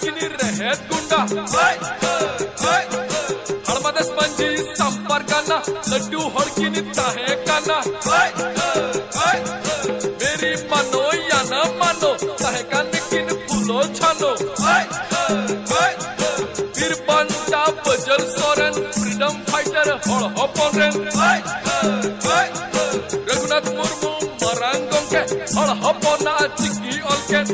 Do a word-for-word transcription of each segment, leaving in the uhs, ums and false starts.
ಕಿನಿ ರಹೆ ಗುಂಡ ಹಳಮದಸ್ ಮಂಜಿ ಸಂಪರ್ಕನ ಲಡ್ಡು ಹೊಡ್ಕಿನಿ ತಾಹೆ ಕನ मेरी मानो या न मानो ताहे कान किन फूलो छानो फिर बंटा बजल सोरेन फ्रीडम फाइटर हड़ हपोरेन रघुनाथ मुर्मू मरांगों के हड़ हपोना चिकी अलकेन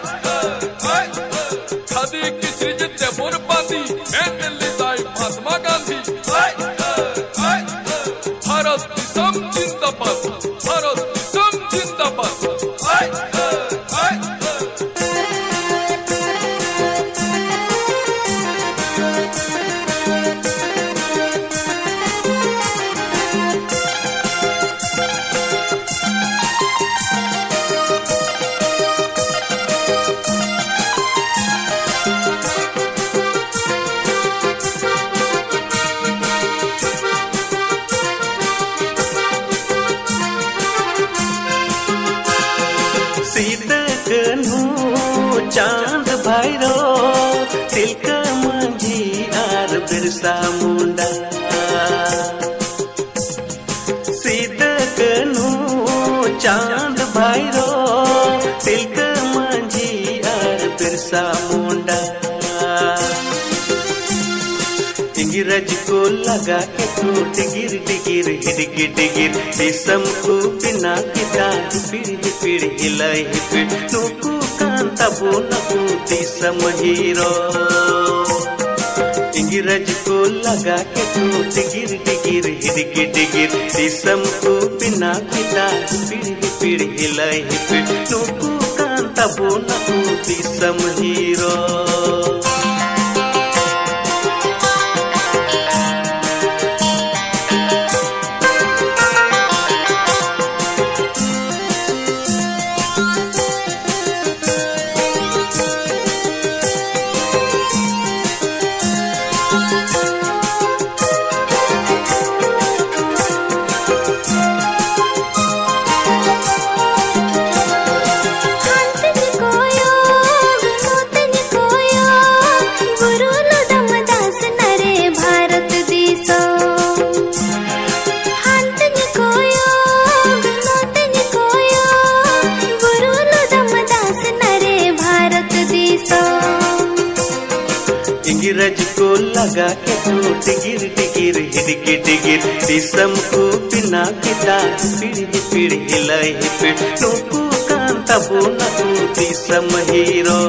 खादी की चीज तेमुर बांधी मैंने दाई महात्मा गांधी भारत दिसम जिंदाबाद भारत दिसम जिंदाबाद चांद भैरो तिलका मंझी आर बिरसा मुंडा सीध कनु चांद भैरो तिलका मंझी आर बिरसा मुंडा इंग्रज को लगा के तो डिगिर डिगिर हिडगिर डिगिर दिसम को बिना किता पीढ़ी पीढ़ी हिलाई पीढ़ नुकु तबो नबू दिसम हीरो इंग्रज को लगा के तो डिगिर डिगिर हिडगिर डिगिर दिसम को बिना पिता पीढ़ी पीढ़ी हिलाई पीढ़ नुकु तबो नबू दिसम हीरो इंग्रज को लगा के तो डिगिर डिगिर हिडगिर डिगिर दिसम को बिना किता पीढ़ी पीढ़ी हिलाई पीढ़ नुकु तबो नबू दिसम हीरो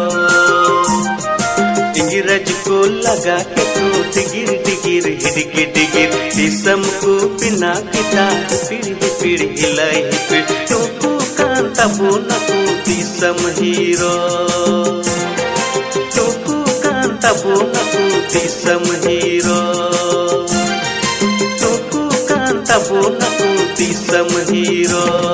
इंग्रज को लगा के तो डिगिर डिगिर हिडगिर डिगिर दिसम को बिना किता पीढ़ी पीढ़ी हिलाई पीढ़ नुकु तबो नबू दिसम हीरो तबो नबू दिसम हीरो नुकु तबो नबू दिसम हीरो।